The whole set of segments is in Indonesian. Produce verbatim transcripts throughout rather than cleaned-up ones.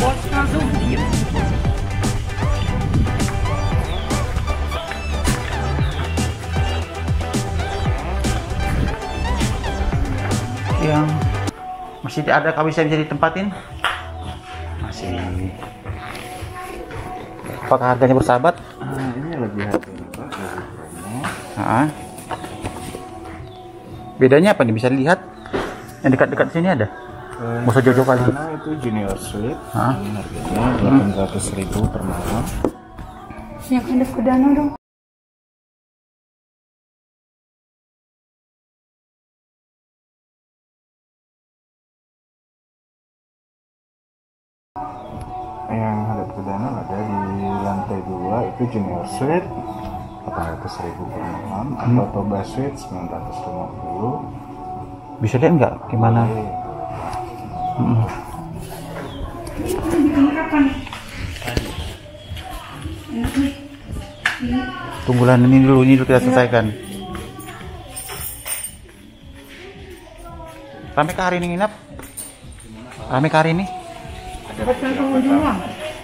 langsung dikit. Yang masih ada bisa bisa ditempatin, masih. Apakah harganya bersahabat? Nah, ini lebih harga nah. Bedanya apa nih, bisa dilihat yang dekat-dekat sini ada? Nggak usah jauh-jauh kali. Nah, itu Junior Suite. Ini harganya delapan ratus ribu per malam. Yang hadap ke danau dong. Yang hadap ke danau ada di lantai dua, itu Junior Suite delapan ratus ribu per malam, atau hmm. Toba Suite sembilan ratus lima puluh. Bisa lihat nggak gimana? Hmm. Tunggulah ini dulu, ini dulu kita selesaikan. Rame ke hari ini nginap? Rame ke hari ini? Bukan pengunjung doang.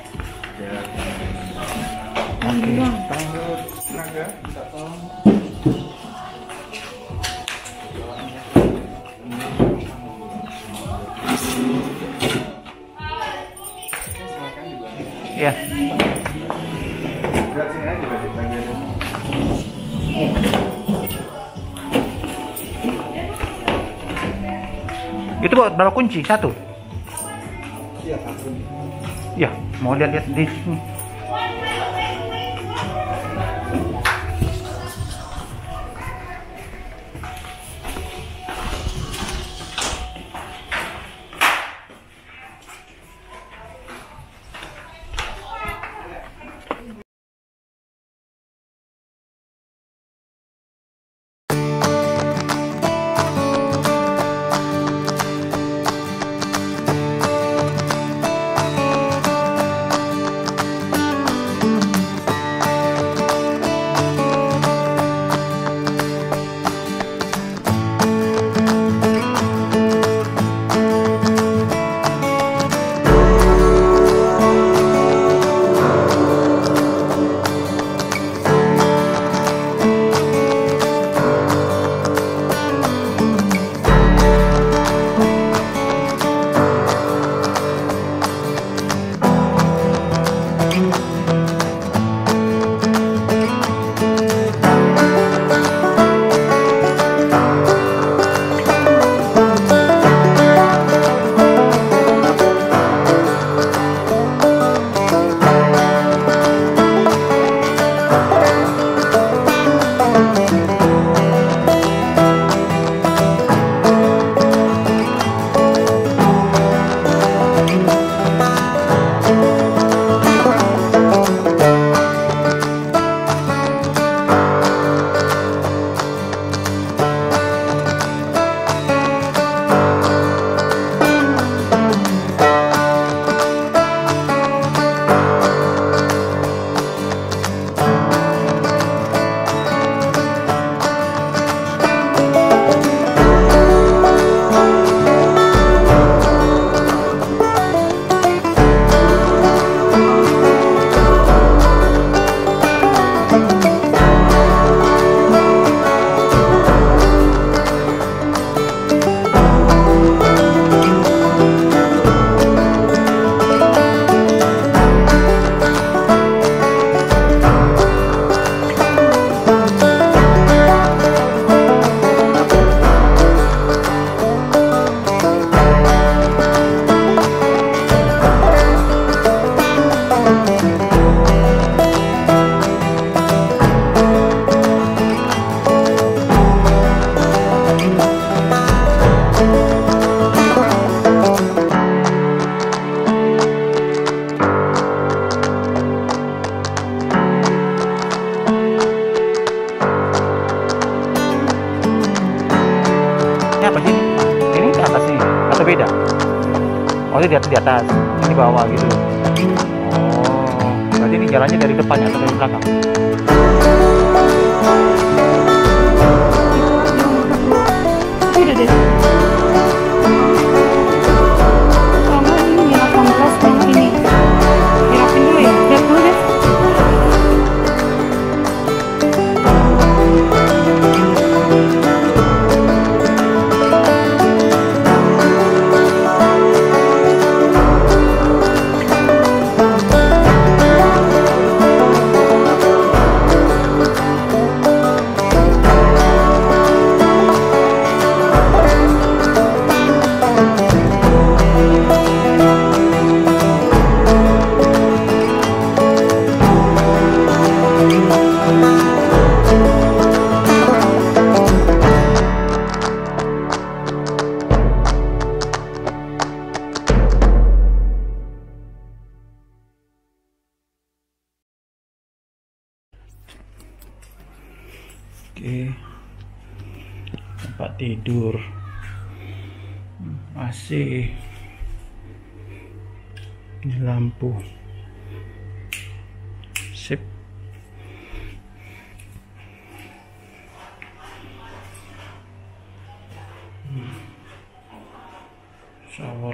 Pengunjung doang. Iya. Itu berapa kunci? Satu? Iya, satu. Ya, mau lihat-lihat di sini. beda. Oh, ini di atas, di atas. Ini bawah gitu. Oh, berarti ini jalannya dari depannya atau dari belakang? Udah deh. Kalau ini delapan belas banyak ini. Oke, tempat tidur, A C, ini lampu, sip. Shower.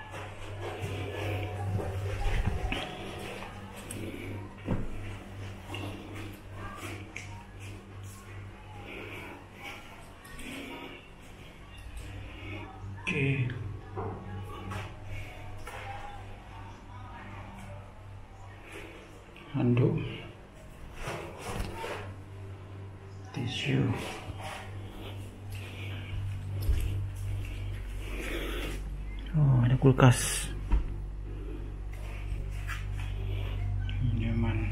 Oke. Handuk, tisu, oh ada kulkas, nyaman.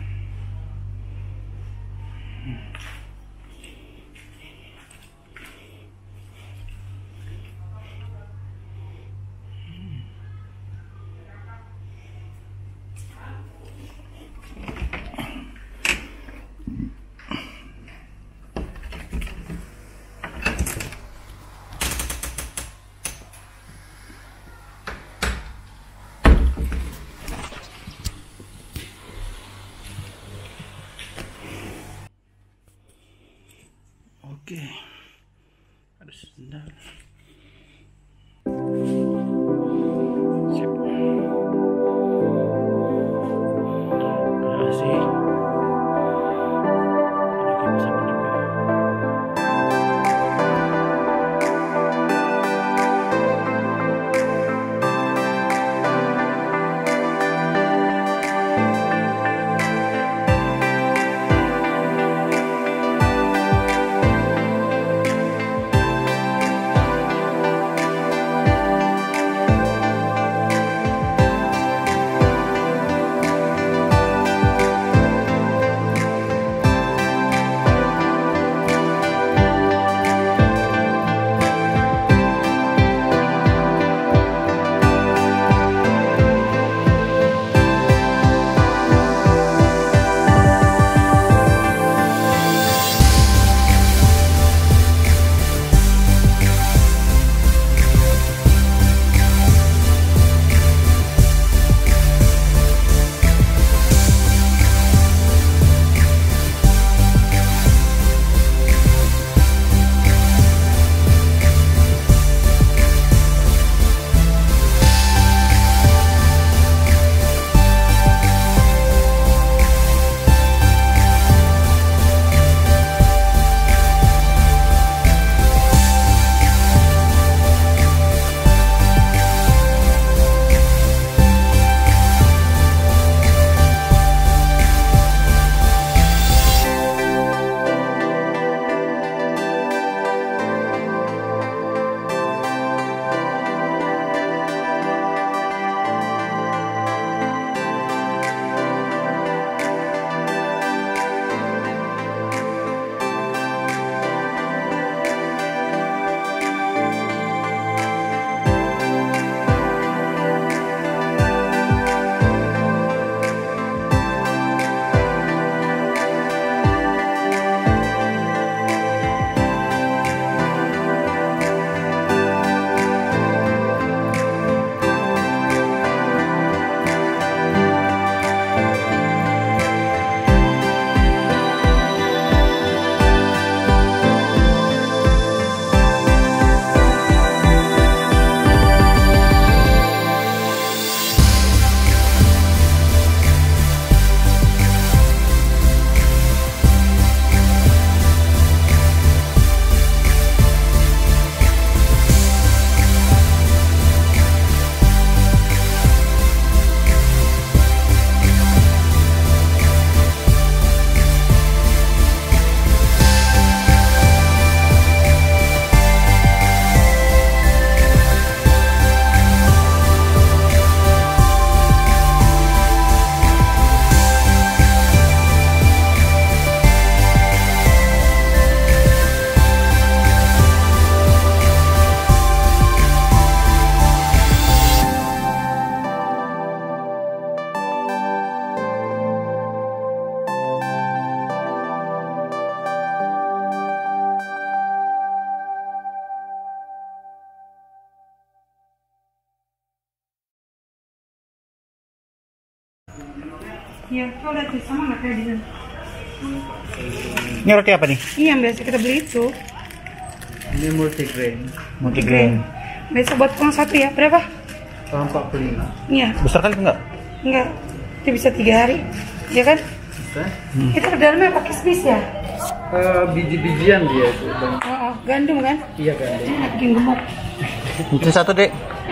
Iya, tuh lihat tuh, sama nggak kayak di Ini roti apa nih? Iya, yang biasa kita beli itu. Ini multigrain. Multigrain. Biasa buat pulang satu ya, berapa? empat puluh lima. Iya, Besar kali enggak? enggak. Itu bisa tiga hari, ya kan? Bisa? Kita ke dalamnya pakai bis ya? Eh, biji-bijian dia itu. Bang. Oh, oh, gandum kan? Iya kan. Enak, bikin gemuk. Itu satu, Dek.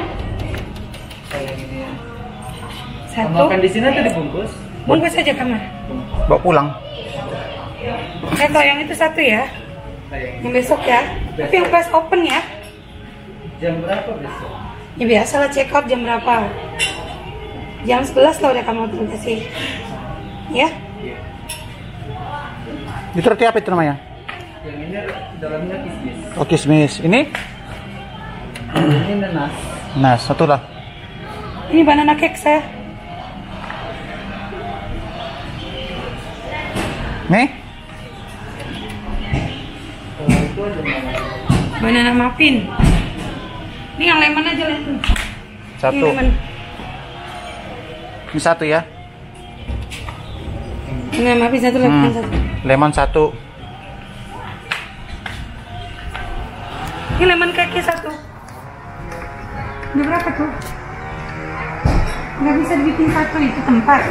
Satu. Makan di sini atau dibungkus? Bungkus aja kamar. Bawa pulang. Eh, kalau yang itu satu ya? Yang besok ya? Tapi yang pas open ya? Jam berapa besok? Ya biasalah check out jam berapa? Jam sebelas lah udah kamu kasih. Ya? Itu roti apa itu namanya? Yang ini dalamnya kismis. Oh, kismis. Ini? Ini nanas. Nah, satu lah. Ini banana cake saya. Nih? Kalau itu ada nanas. Banana muffin. Ini yang lemon aja lihat tuh. Satu. Ini lemon. Ini satu ya. Ini muffin satu lemon Hmm. satu. Lemon satu. Ini lemon cake satu. Ini berapa tuh? Nggak bisa dibikin satu, itu tempat.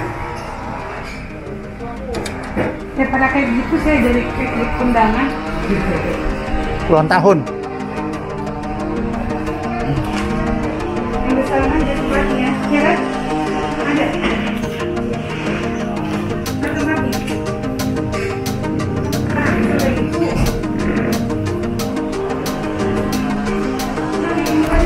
Daripada kayak gitu saya jadi kayak undangan. Ulang tahun. Yang besar aja tempatnya, ya kan? Ada. Satu lagi. Nah, itu lagi tuh. Nah, ini aja.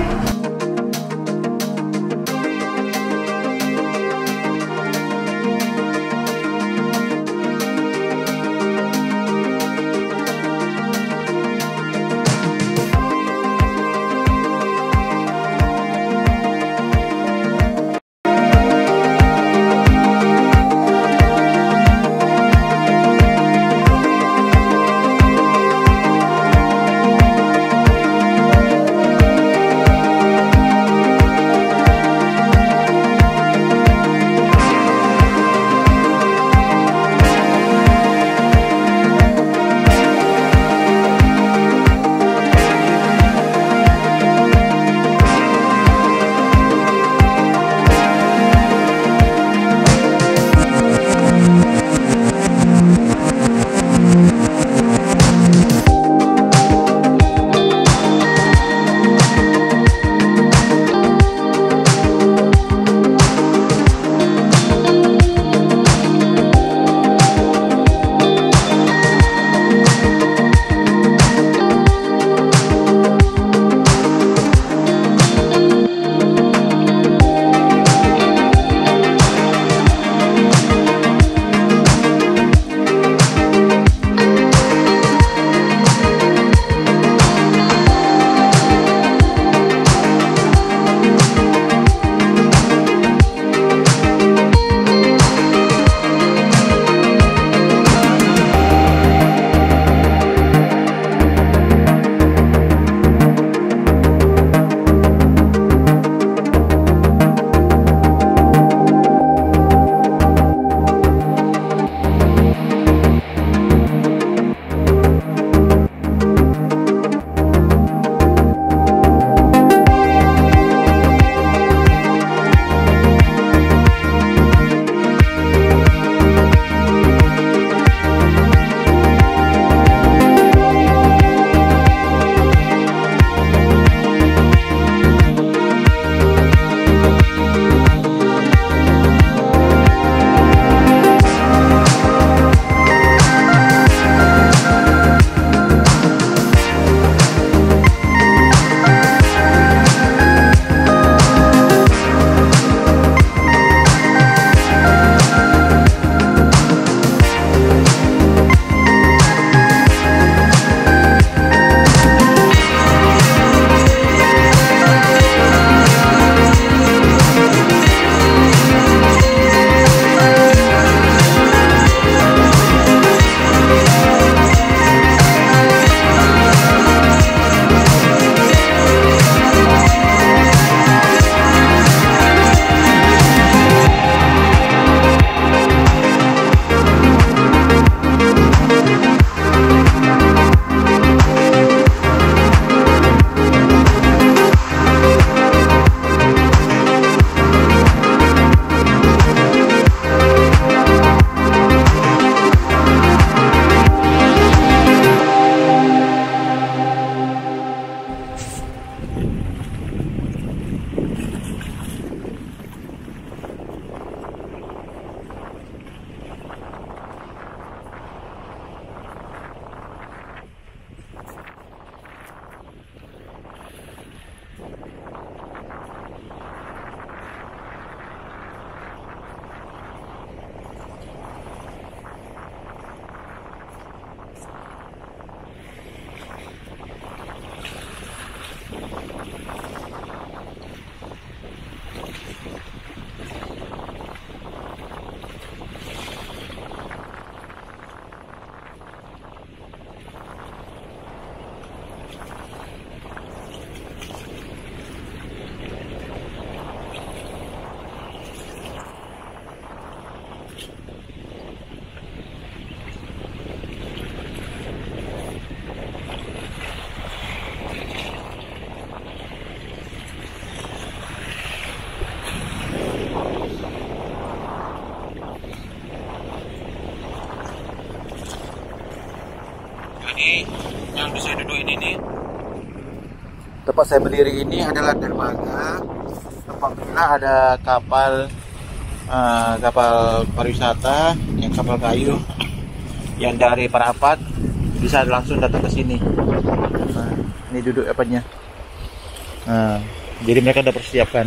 ini nih, tempat saya berdiri ini adalah dermaga. Apabila ada kapal uh, kapal pariwisata yang kapal kayu yang dari Parapat bisa langsung datang ke sini. Nah, ini duduk apanya. Nah, jadi mereka udah persiapkan.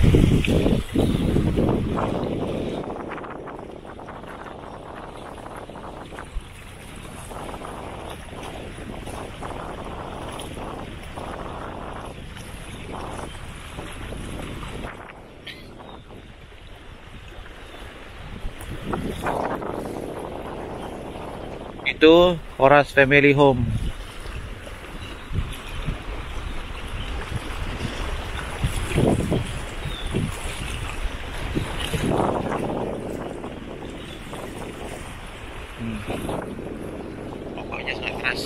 Itu Horas Family Home. Hmm. Pokoknya sangat keras.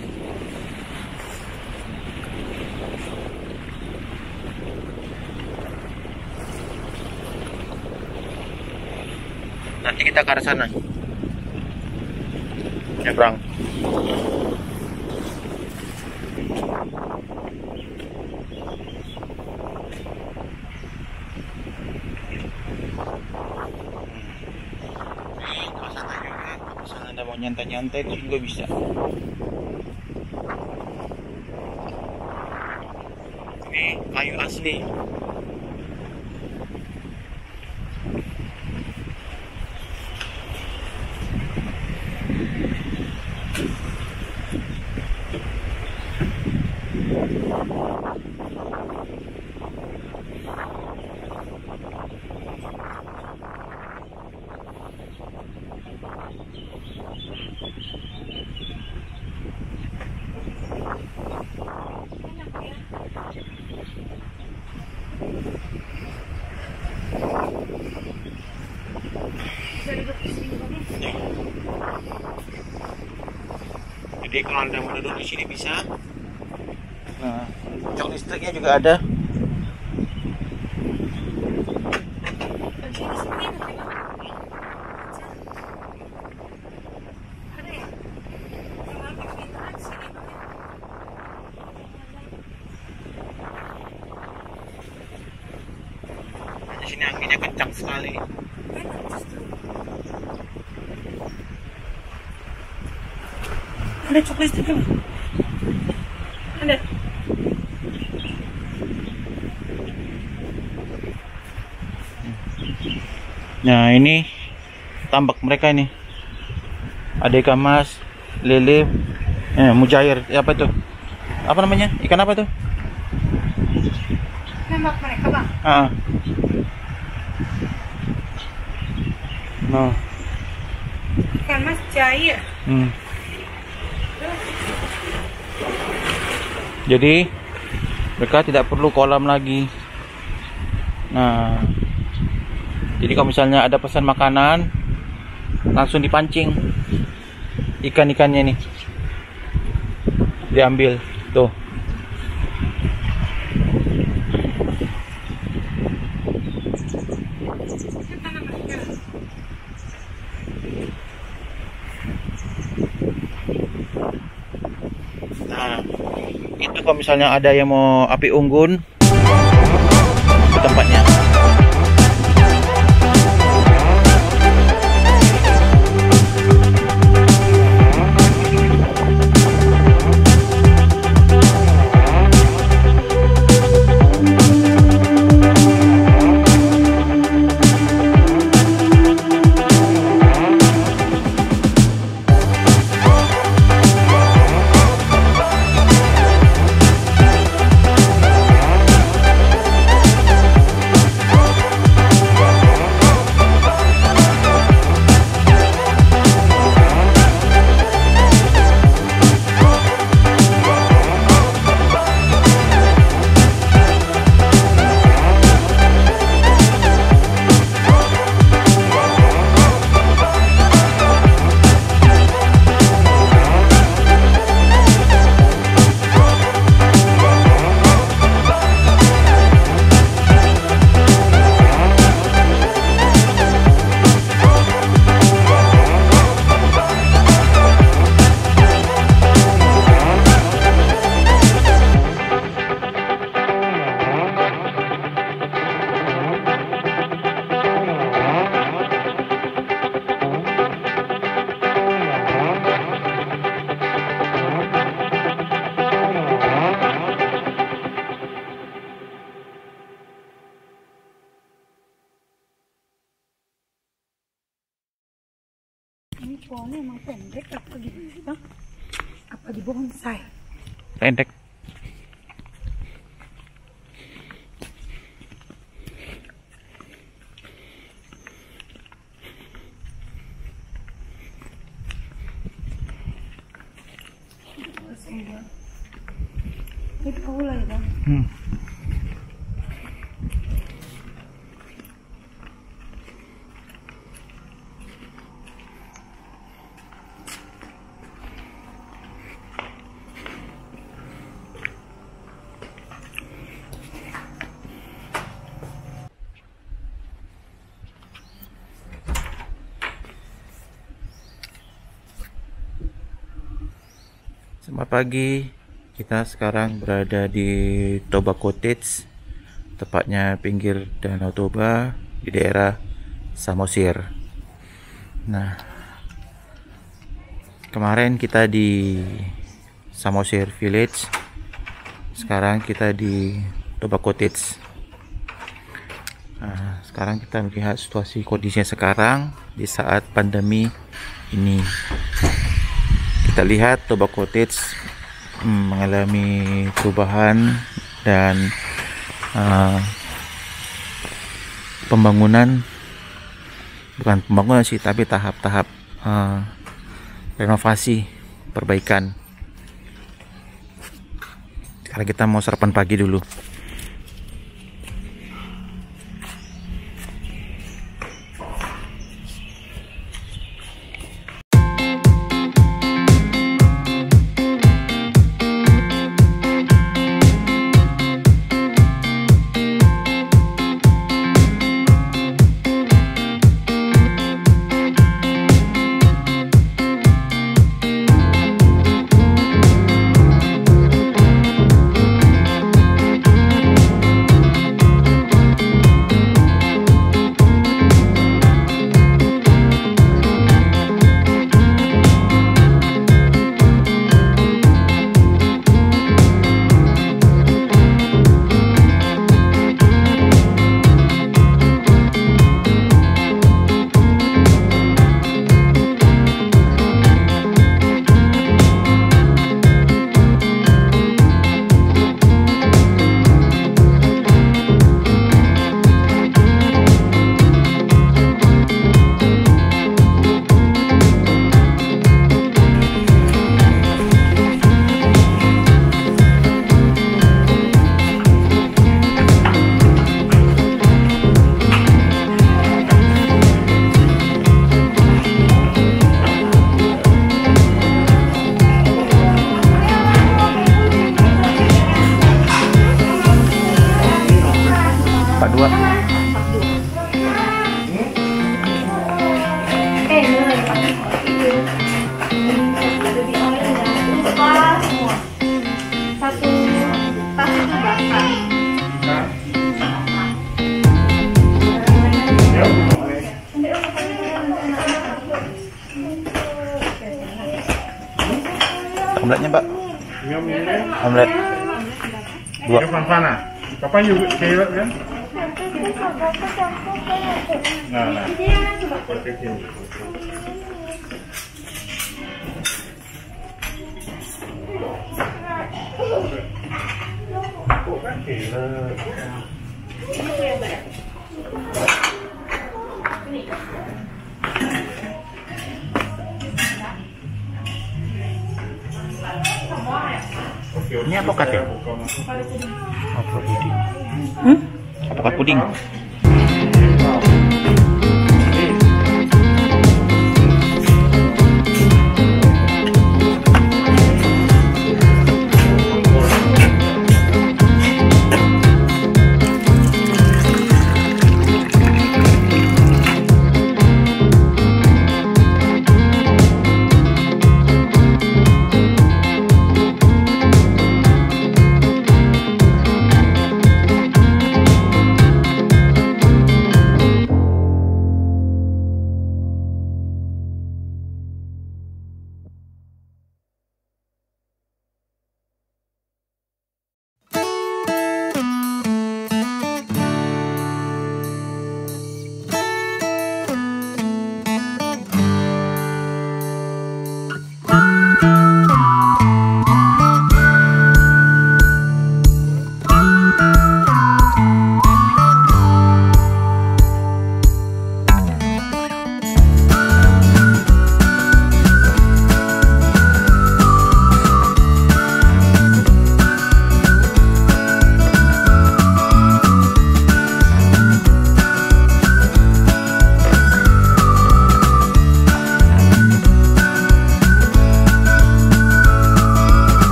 Nanti kita ke arah sana. Nyebrang. Sana juga, kalau misalnya Anda mau nyantai-nyantai itu juga bisa. Ini kayu asli. Jadi kalau Anda mau duduk di sini bisa. Nah, cok listriknya juga ada. Di sini anginnya kencang sekali. Ada coklat itu kan? Ada. Nah, ini tambak mereka ini. Ada ikan mas, lele, eh, mujair, apa itu? Apa namanya? Ikan apa tuh? Nembak mereka bang. Ah. Nah. Ikan mas cair. Hmm. Jadi mereka tidak perlu kolam lagi. Nah, jadi kalau misalnya ada pesan makanan, langsung dipancing ikan-ikannya nih, diambil tuh. Nah, itu kalau misalnya ada yang mau api unggun ke tempatnya. Ini pohonnya emang pendek apa gimana? Apa di bonsai? Pendek. Ini paula ya bang? Hmm. Selamat pagi, kita sekarang berada di Toba Cottage, tepatnya pinggir Danau Toba di daerah Samosir. Nah, kemarin kita di Samosir Village, sekarang kita di Toba Cottage. Nah, sekarang kita melihat situasi kondisinya sekarang di saat pandemi ini. Kita lihat Toba Cottage hmm, mengalami perubahan dan uh, pembangunan, bukan pembangunan sih, tapi tahap-tahap uh, renovasi, perbaikan. Sekarang kita mau sarapan pagi dulu. Dua. Satu tas itu basah. Omeletnya, Mbak. Omelet. Dua. Kapan you kira kan? Nah, nah. Ini apa katanya? Apa puding? Hmm? Apakah puding?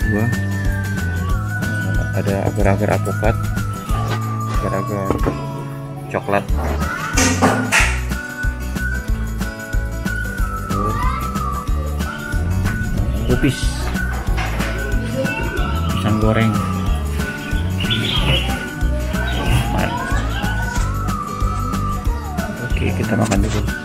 dua. Ada agar-agar apokat, agar-agar coklat. Kupis pisang goreng. Mantap. Oke, kita makan dulu.